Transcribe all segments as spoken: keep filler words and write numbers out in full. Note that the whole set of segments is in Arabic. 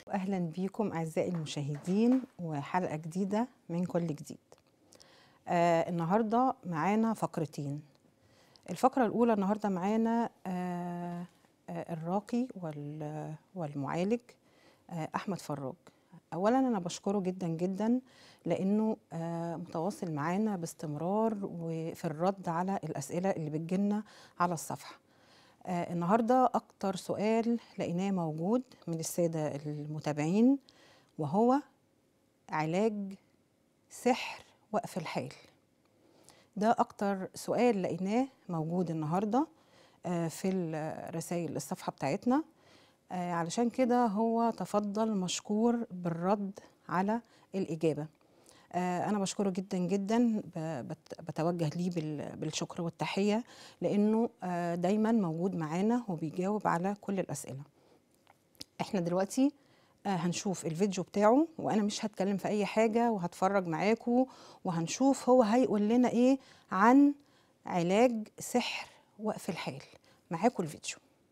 أهلا بيكم أعزائي المشاهدين وحلقة جديدة من كل جديد. آه النهاردة معانا فقرتين. الفقرة الأولى النهاردة معانا آه آه الراقي والمعالج آه أحمد فراج. أولا أنا بشكره جدا جدا لأنه آه متواصل معانا باستمرار وفي الرد على الأسئلة اللي بتجيلنا على الصفحة. آه النهاردة أكتر سؤال لقيناه موجود من السادة المتابعين وهو علاج سحر وقف الحال. ده أكتر سؤال لقيناه موجود النهاردة آه في الرسائل الصفحة بتاعتنا، آه علشان كده هو تفضل مشكور بالرد على الإجابة. آه أنا بشكره جدا جدا، بتوجه ليه بالشكر والتحية لأنه آه دايما موجود معانا وبيجاوب على كل الأسئلة. احنا دلوقتي آه هنشوف الفيديو بتاعه وأنا مش هتكلم في أي حاجة وهتفرج معاكم وهنشوف هو هيقول لنا إيه عن علاج سحر وقف الحال. معاكم الفيديو.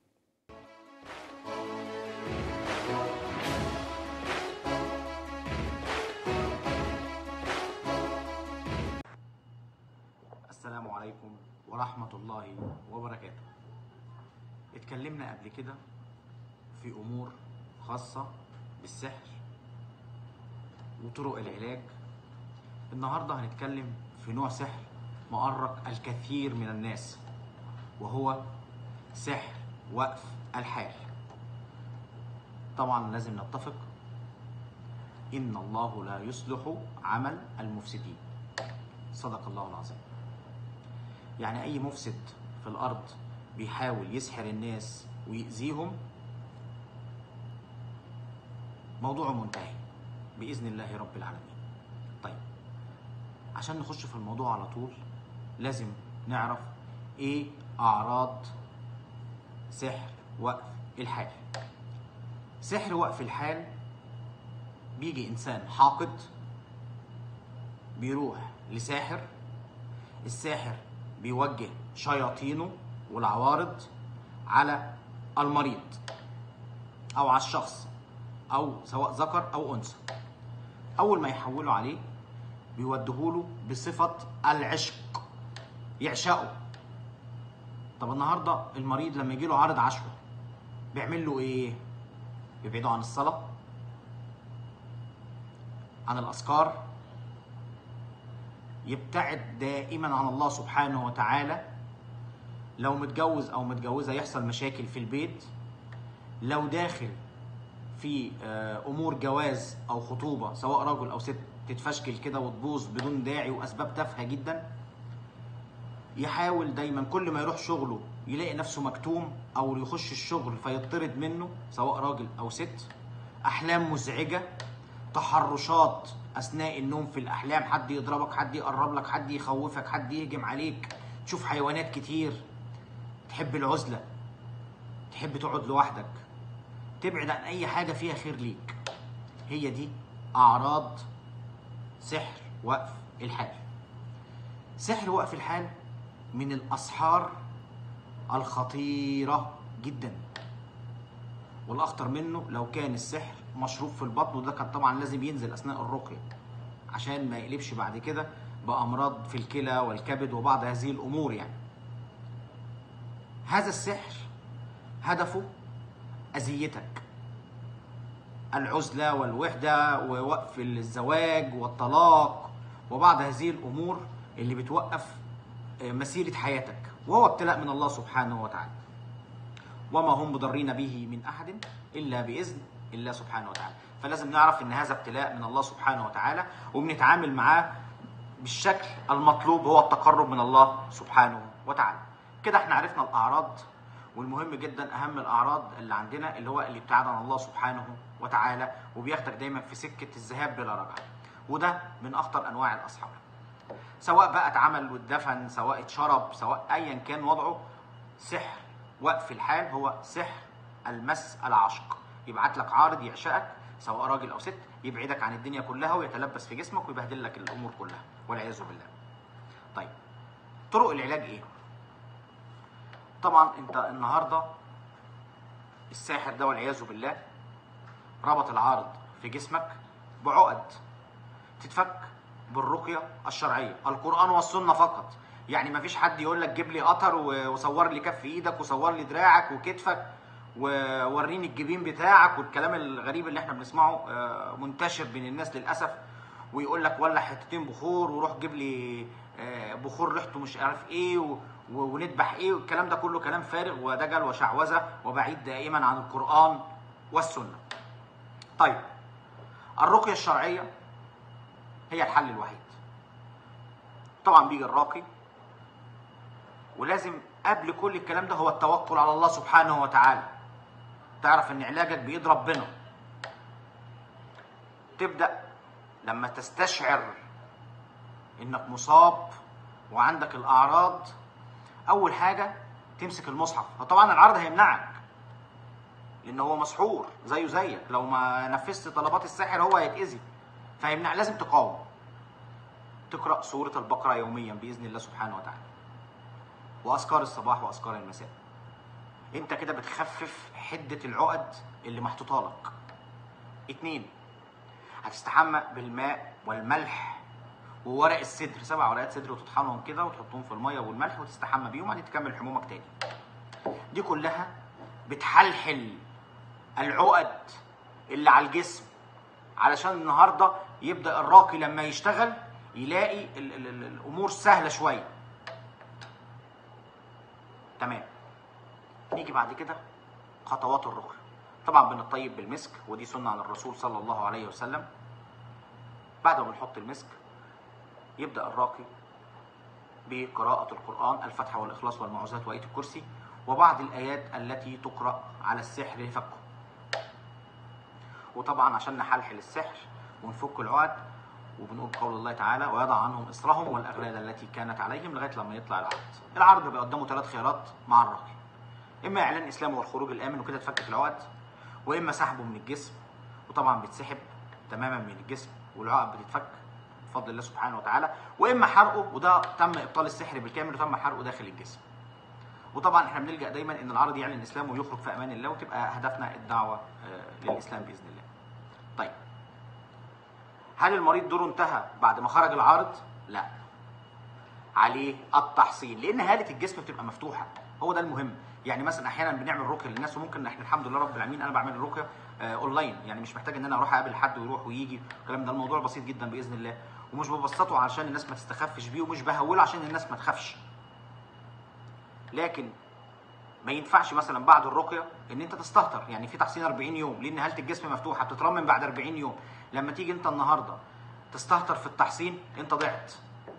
السلام عليكم ورحمة الله وبركاته. اتكلمنا قبل كده في أمور خاصة بالسحر وطرق العلاج. النهاردة هنتكلم في نوع سحر مؤرق الكثير من الناس وهو سحر وقف الحال. طبعا لازم نتفق إن الله لا يصلح عمل المفسدين. صدق الله العظيم. يعني أي مفسد في الأرض بيحاول يسحر الناس ويأذيهم موضوعه منتهي بإذن الله رب العالمين. طيب، عشان نخش في الموضوع على طول لازم نعرف إيه أعراض سحر وقف الحال. سحر وقف الحال بيجي إنسان حاقد بيروح لساحر، الساحر بيوجه شياطينه والعوارض على المريض أو على الشخص، أو سواء ذكر أو أنثى. أول ما يحولوا عليه بيودهوله بصفة العشق، يعشقه. طب النهاردة المريض لما يجيله عارض عشوة بيعمل له إيه؟ بيبعده عن الصلاة، عن الأذكار، يبتعد دائما عن الله سبحانه وتعالى. لو متجوز أو متجوزة يحصل مشاكل في البيت، لو داخل في امور جواز او خطوبه سواء رجل او ست تتفشكل كده وتبوظ بدون داعي واسباب تافهه جدا. يحاول دايما كل ما يروح شغله يلاقي نفسه مكتوم، او يخش الشغل فيطرد منه سواء راجل او ست. احلام مزعجه، تحرشات اثناء النوم في الاحلام، حد يضربك، حد يقرب لك، حد يخوفك، حد يهجم عليك، تشوف حيوانات كتير، تحب العزله، تحب تقعد لوحدك، تبعد عن اي حاجه فيها خير ليك. هي دي اعراض سحر وقف الحال. سحر وقف الحال من الاسحار الخطيره جدا، والاخطر منه لو كان السحر مشروب في البطن، وده كان طبعا لازم ينزل اثناء الرقيه عشان ما يقلبش بعد كده بامراض في الكلى والكبد وبعض هذه الامور. يعني هذا السحر هدفه اذيتك، العزلة والوحدة ووقف الزواج والطلاق وبعض هذه الأمور اللي بتوقف مسيرة حياتك، وهو ابتلاء من الله سبحانه وتعالى. وما هم مضرين به من أحد إلا بإذن الله سبحانه وتعالى. فلازم نعرف إن هذا ابتلاء من الله سبحانه وتعالى، وبنتعامل معاه بالشكل المطلوب، هو التقرب من الله سبحانه وتعالى. كده احنا عرفنا الأعراض، والمهم جدا اهم الاعراض اللي عندنا اللي هو الابتعاد عن الله سبحانه وتعالى، وبياخدك دايما في سكه الذهاب بلا رجعه، وده من اخطر انواع الاسحار. سواء بقى اتعمل واتدفن، سواء اتشرب، سواء ايا كان وضعه، سحر وقف الحال هو سحر المس العشق. يبعت لك عارض يعشقك سواء راجل او ست، يبعدك عن الدنيا كلها ويتلبس في جسمك ويبهدل لك الامور كلها والعياذ بالله. طيب، طرق العلاج ايه؟ طبعا انت النهارده الساحر ده والعياذ بالله ربط العارض في جسمك بعقد تتفك بالرقية الشرعية، القرآن والسنة فقط. يعني مفيش حد يقول لك جيب لي قطر وصور لي كف ايدك وصور لي دراعك وكتفك ووريني الجبين بتاعك والكلام الغريب اللي احنا بنسمعه منتشر بين الناس للاسف، ويقول لك ولع حتتين بخور وروح جيب لي بخور ريحته مش عارف ايه ونذبح ايه، والكلام ده كله كلام فارغ ودجل وشعوذه وبعيد دائما عن القرآن والسنة. طيب الرقية الشرعية هي الحل الوحيد. طبعا بيجي الراقي، ولازم قبل كل الكلام ده هو التوكل على الله سبحانه وتعالى. تعرف ان علاجك بايد ربنا. تبدأ لما تستشعر انك مصاب وعندك الاعراض، اول حاجة تمسك المصحف. طبعا العرض هيمنعك لان هو مسحور زيه زيك، لو ما نفذت طلبات الساحر هو هيتأذي فيمنع. لازم تقاوم. تقرأ سورة البقرة يوميا بإذن الله سبحانه وتعالى، وأذكار الصباح وأذكار المساء. انت كده بتخفف حدة العقد اللي محطوطة لك. اتنين، هتستحمى بالماء والملح وورق السدر، سبع ورقات سدر وتطحنهم كده وتحطهم في المية والملح وتستحمى بيهم، بعدين تكمل حمومك تاني. دي كلها بتحلحل العقد اللي على الجسم، علشان النهارده يبدأ الراقي لما يشتغل يلاقي ال ال ال الامور سهله شويه. تمام. نيجي بعد كده خطوات الرقيه. طبعا بنطيب بالمسك، ودي سنه عن الرسول صلى الله عليه وسلم. بعد ما بنحط المسك يبدا الراقي بقراءه القران، الفاتحه والاخلاص والمعوذات وايه الكرسي وبعض الايات التي تقرا على السحر لفكه. وطبعا عشان نحلحل السحر ونفك العقد وبنقول قول الله تعالى ويضع عنهم إصرهم والأغلال التي كانت عليهم لغاية لما يطلع العرض. العرض بيبقى قدامه ثلاث خيارات مع الراقي: إما إعلان إسلامه والخروج الآمن وكده تفكك العقد، وإما سحبه من الجسم، وطبعا بيتسحب تماما من الجسم والعقد بتتفك بفضل الله سبحانه وتعالى، وإما حرقه، وده تم إبطال السحر بالكامل وتم حرقه داخل الجسم. وطبعا احنا بنلجأ دايما إن العرض يعلن إسلامه ويخرج في أمان الله، وتبقى هدفنا الدعوة للإسلام بإذن الله. طيب هل المريض دوره انتهى بعد ما خرج العارض؟ لا، عليه التحصين، لان هاله الجسم بتبقى مفتوحه. هو ده المهم. يعني مثلا احيانا بنعمل رقيه للناس، وممكن احنا الحمد لله رب العالمين انا بعمل الرقيه آه اونلاين، يعني مش محتاج ان انا اروح اقابل حد ويروح ويجي الكلام ده. الموضوع بسيط جدا باذن الله، ومش ببسطه عشان الناس ما تستخفش بيه، ومش بهوله عشان الناس ما تخافش. لكن ما ينفعش مثلا بعد الرقيه ان انت تستهتر. يعني في تحصين أربعين يوم، لان هاله الجسم مفتوحه بتترمم بعد أربعين يوم. لما تيجي انت النهارده تستهتر في التحصين انت ضعت.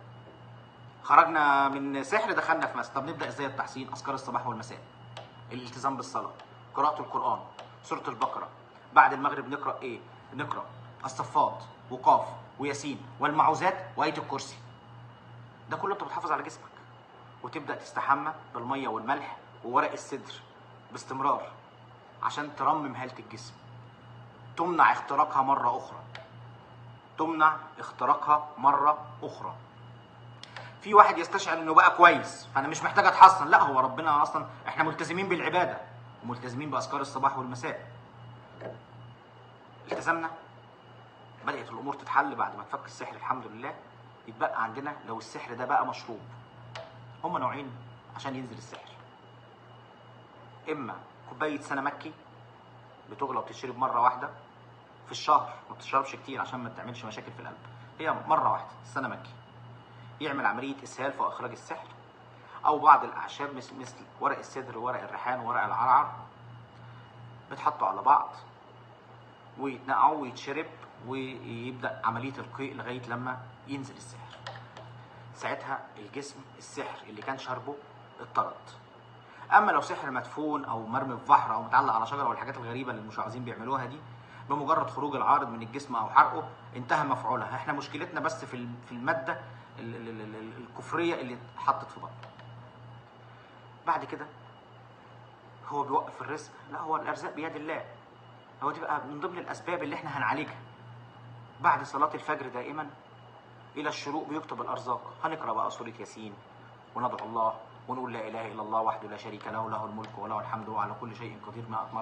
خرجنا من سحر دخلنا في مس. طب نبدا ازاي التحصين؟ اذكار الصباح والمساء، الالتزام بالصلاه، قراءه القران، سوره البقره. بعد المغرب نقرا ايه؟ نقرا الصفات وقاف وياسين والمعوذات وايه الكرسي. ده كله انت بتحافظ على جسمك. وتبدا تستحمى بالميه والملح وورق السدر باستمرار عشان ترمم هاله الجسم، تمنع اختراقها مره اخرى. تمنع اختراقها مره اخرى. في واحد يستشعر انه بقى كويس فانا مش محتاج اتحصن. لا، هو ربنا اصلا احنا ملتزمين بالعباده وملتزمين باذكار الصباح والمساء. التزمنا، بدات الامور تتحل بعد ما تفك السحر الحمد لله. يتبقى عندنا لو السحر ده بقى مشروب، هما نوعين عشان ينزل السحر: اما كوبايه سنه مكي بتغلى وبتشرب مره واحده في الشهر، ما بتشربش كتير عشان ما تعملش مشاكل في القلب، هي مره واحده السنه مكي، يعمل عمليه اسهال في اخراج السحر. او بعض الاعشاب مثل مثل ورق السدر وورق الريحان وورق العرعر بتحطوا على بعض ويتنقعوا ويتشرب ويبدا عمليه القيء لغايه لما ينزل السحر. ساعتها الجسم السحر اللي كان شربه اتطرد. اما لو سحر مدفون او مرمي في بحر او متعلق على شجره والحاجات الغريبه اللي المشعوذين بيعملوها دي، بمجرد خروج العارض من الجسم او حرقه انتهى مفعولها. احنا مشكلتنا بس في في الماده الكفريه اللي اتحطت في بطنه. بعد كده هو بيوقف الرزق؟ لا، هو الارزاق بيد الله. هو دي بقى من ضمن الاسباب اللي احنا هنعالجها. بعد صلاه الفجر دائما الى الشروق بيكتب الارزاق. هنقرا بقى سوره ياسين وندعو الله ونقول لا اله الا الله وحده لا شريك له له الملك وله الحمد وعلى كل شيء قدير مئة مره.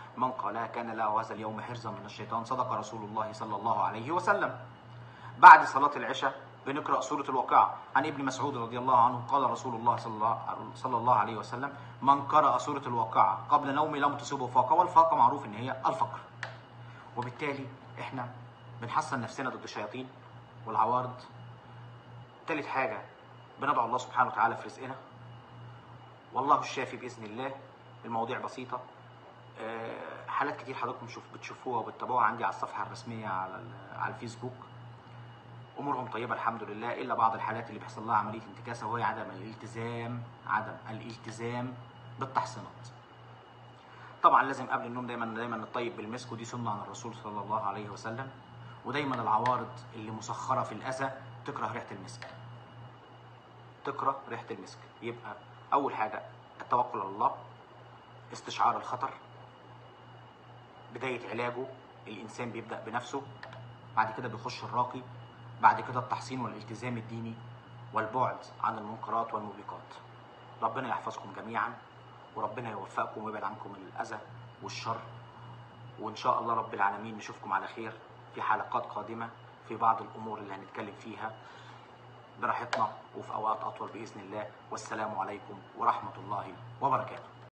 من قالها كان له هذا اليوم حرزا من الشيطان. صدق رسول الله صلى الله عليه وسلم. بعد صلاة العشاء بنقرأ سورة الواقعة. عن ابن مسعود رضي الله عنه قال رسول الله صلى الله, صلى الله عليه وسلم: من قرأ سورة الواقعة قبل نومه لم تصيبه فاقة. والفاقة معروف ان هي الفقر. وبالتالي احنا بنحصن نفسنا ضد الشياطين والعوارض. ثالث حاجة بندعو الله سبحانه وتعالى في رزقنا، والله الشافي بإذن الله. المواضيع بسيطة، حالات كتير حضراتكم بتشوفوها وبتتابعوها عندي على الصفحة الرسمية على على الفيسبوك. امورهم طيبه الحمد لله، الا بعض الحالات اللي بيحصل لها عمليه انتكاسه، وهي عدم الالتزام عدم الالتزام بالتحصينات. طبعا لازم قبل النوم دايما دايما نطيب بالمسك، ودي سنه عن الرسول صلى الله عليه وسلم. ودايما العوارض اللي مسخره في الاذى تكره ريحه المسك، تكره ريحه المسك. يبقى اول حاجه التوكل على الله، استشعار الخطر، بدايه علاجه الانسان بيبدا بنفسه، بعد كده بيخش الراقي، بعد كده التحصين والالتزام الديني والبعد عن المنكرات والموبقات. ربنا يحفظكم جميعا، وربنا يوفقكم ويبعد عنكم الأذى والشر. وإن شاء الله رب العالمين نشوفكم على خير في حلقات قادمة في بعض الأمور اللي هنتكلم فيها براحتنا وفي أوقات أطول بإذن الله. والسلام عليكم ورحمة الله وبركاته.